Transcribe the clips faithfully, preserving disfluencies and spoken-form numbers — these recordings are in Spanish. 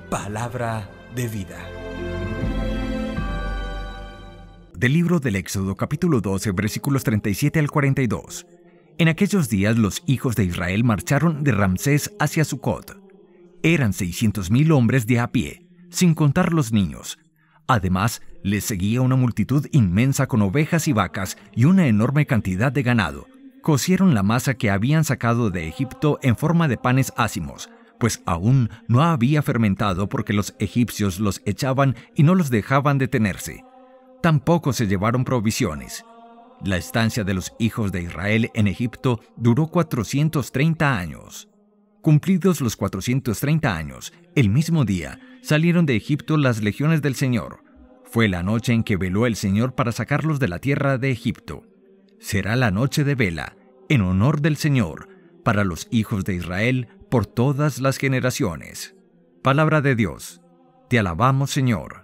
Palabra de vida. Del libro del Éxodo, capítulo doce, versículos treinta y siete al cuarenta y dos. En aquellos días los hijos de Israel marcharon de Ramsés hacia Sucot. Eran seiscientos mil hombres de a pie, sin contar los niños. Además, les seguía una multitud inmensa con ovejas y vacas y una enorme cantidad de ganado. Cocieron la masa que habían sacado de Egipto en forma de panes ácimos, pues aún no había fermentado porque los egipcios los echaban y no los dejaban detenerse. Tampoco se llevaron provisiones. La estancia de los hijos de Israel en Egipto duró cuatrocientos treinta años. Cumplidos los cuatrocientos treinta años, el mismo día salieron de Egipto las legiones del Señor. Fue la noche en que veló el Señor para sacarlos de la tierra de Egipto. Será la noche de vela, en honor del Señor, para los hijos de Israel por todas las generaciones. Palabra de Dios. Te alabamos, Señor.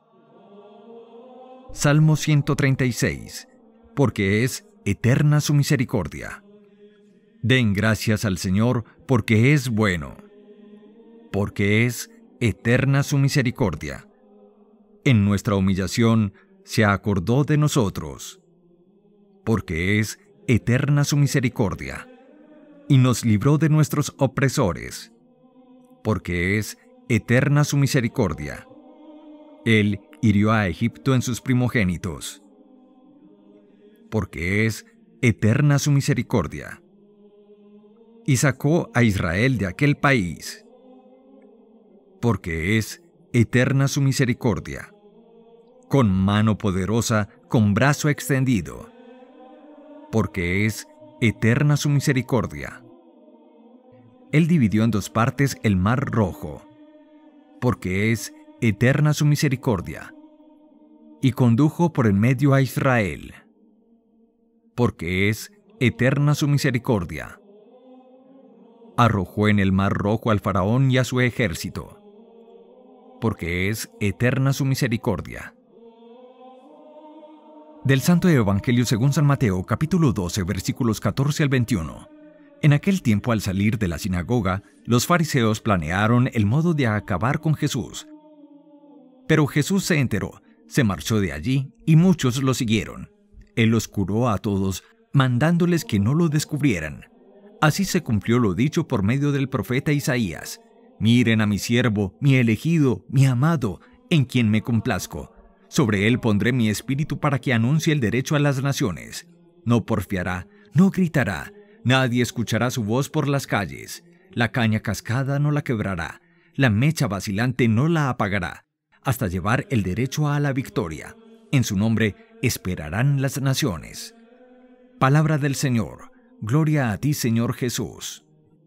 Salmo ciento treinta y seis. Porque es eterna su misericordia. Den gracias al Señor, porque es bueno. Porque es eterna su misericordia. En nuestra humillación se acordó de nosotros. Porque es eterna su misericordia. Y nos libró de nuestros opresores. Porque es eterna su misericordia. Él hirió a Egipto en sus primogénitos. Porque es eterna su misericordia. Y sacó a Israel de aquel país. Porque es eterna su misericordia. Con mano poderosa, con brazo extendido. Porque es eterna su misericordia. Él dividió en dos partes el mar Rojo. Porque es eterna su misericordia. Y condujo por en medio a Israel. Porque es eterna su misericordia. Arrojó en el mar Rojo al faraón y a su ejército. Porque es eterna su misericordia. Del Santo Evangelio según San Mateo, capítulo doce, versículos catorce al veintiuno. En aquel tiempo, al salir de la sinagoga, los fariseos planearon el modo de acabar con Jesús. Pero Jesús se enteró, se marchó de allí y muchos lo siguieron. Él los curó a todos, mandándoles que no lo descubrieran. Así se cumplió lo dicho por medio del profeta Isaías. Miren a mi siervo, mi elegido, mi amado, en quien me complazco. Sobre él pondré mi espíritu para que anuncie el derecho a las naciones. No porfiará, no gritará, nadie escuchará su voz por las calles. La caña cascada no la quebrará, la mecha vacilante no la apagará, hasta llevar el derecho a la victoria. En su nombre esperarán las naciones. Palabra del Señor. Gloria a ti, Señor Jesús.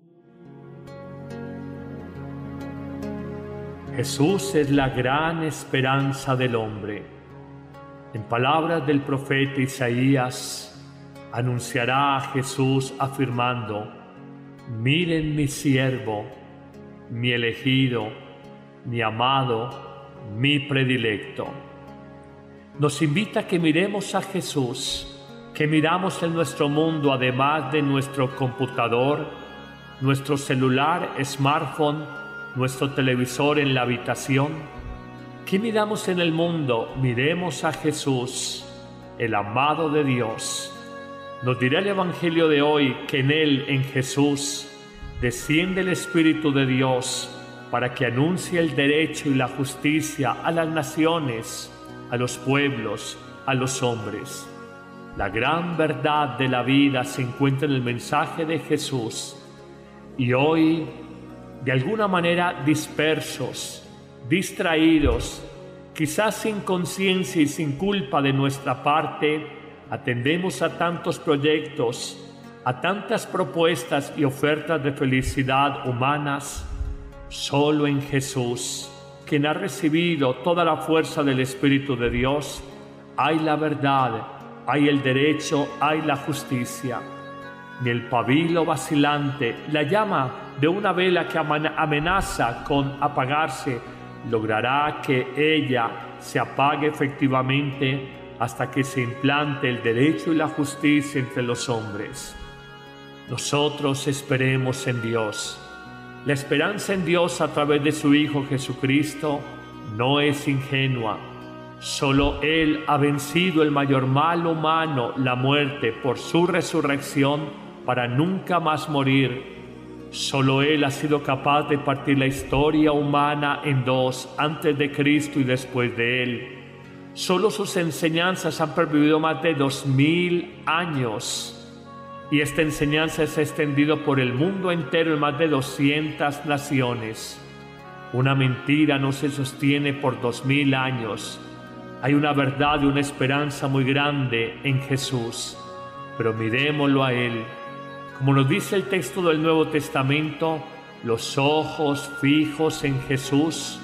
Jesús es la gran esperanza del hombre. En palabras del profeta Isaías, anunciará a Jesús afirmando: miren mi siervo, mi elegido, mi amado, mi predilecto. Nos invita a que miremos a Jesús, que miramos en nuestro mundo, además de nuestro computador, nuestro celular, smartphone, nuestro televisor en la habitación. ¿Qué miramos en el mundo? Miremos a Jesús, el amado de Dios. Nos dirá el Evangelio de hoy que en Él, en Jesús, desciende el Espíritu de Dios para que anuncie el derecho y la justicia a las naciones, a los pueblos, a los hombres. La gran verdad de la vida se encuentra en el mensaje de Jesús. Y hoy, de alguna manera dispersos, distraídos, quizás sin conciencia y sin culpa de nuestra parte, atendemos a tantos proyectos, a tantas propuestas y ofertas de felicidad humanas. Solo en Jesús, quien ha recibido toda la fuerza del Espíritu de Dios, hay la verdad, hay el derecho, hay la justicia. Ni el pabilo vacilante, la llama de una vela que amenaza con apagarse, logrará que ella se apague efectivamente hasta que se implante el derecho y la justicia entre los hombres. Nosotros esperemos en Dios. La esperanza en Dios a través de su Hijo Jesucristo no es ingenua. Solo Él ha vencido el mayor mal humano, la muerte, por su resurrección para nunca más morir. Solo Él ha sido capaz de partir la historia humana en dos, antes de Cristo y después de Él. Solo sus enseñanzas han pervivido más de dos mil años. Y esta enseñanza se ha extendido por el mundo entero en más de doscientas naciones. Una mentira no se sostiene por dos mil años. Hay una verdad y una esperanza muy grande en Jesús, pero mirémoslo a Él. Como nos dice el texto del Nuevo Testamento, los ojos fijos en Jesús,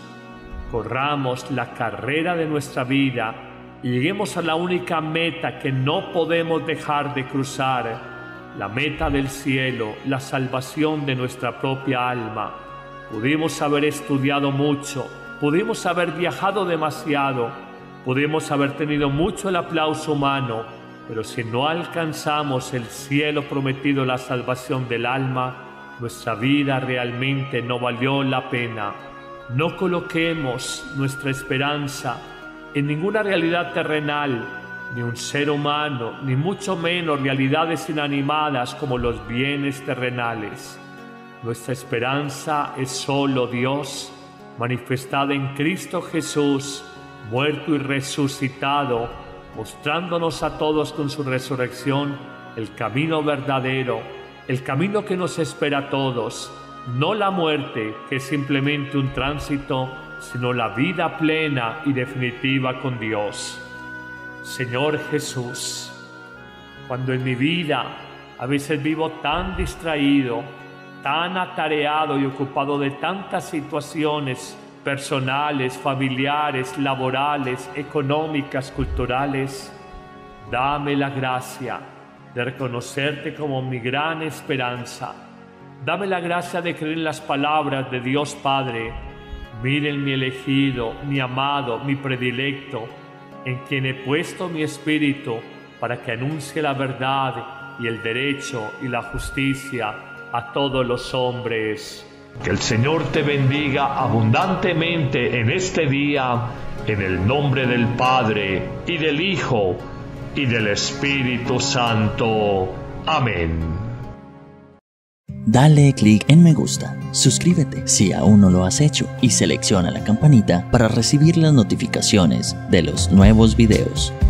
corramos la carrera de nuestra vida y lleguemos a la única meta que no podemos dejar de cruzar, la meta del cielo, la salvación de nuestra propia alma. Pudimos haber estudiado mucho, pudimos haber viajado demasiado, pudimos haber tenido mucho el aplauso humano, pero si no alcanzamos el cielo prometido, la salvación del alma, nuestra vida realmente no valió la pena. No coloquemos nuestra esperanza en ninguna realidad terrenal, ni un ser humano, ni mucho menos realidades inanimadas como los bienes terrenales. Nuestra esperanza es solo Dios, manifestada en Cristo Jesús, muerto y resucitado, mostrándonos a todos con su resurrección el camino verdadero, el camino que nos espera a todos, no la muerte, que es simplemente un tránsito, sino la vida plena y definitiva con Dios. Señor Jesús, cuando en mi vida a veces vivo tan distraído, tan atareado y ocupado de tantas situaciones personales, familiares, laborales, económicas, culturales, dame la gracia de reconocerte como mi gran esperanza. Dame la gracia de creer en las palabras de Dios Padre. Miren mi elegido, mi amado, mi predilecto, en quien he puesto mi espíritu para que anuncie la verdad y el derecho y la justicia a todos los hombres. Que el Señor te bendiga abundantemente en este día, en el nombre del Padre, y del Hijo, y del Espíritu Santo. Amén. Dale clic en me gusta, suscríbete si aún no lo has hecho y selecciona la campanita para recibir las notificaciones de los nuevos videos.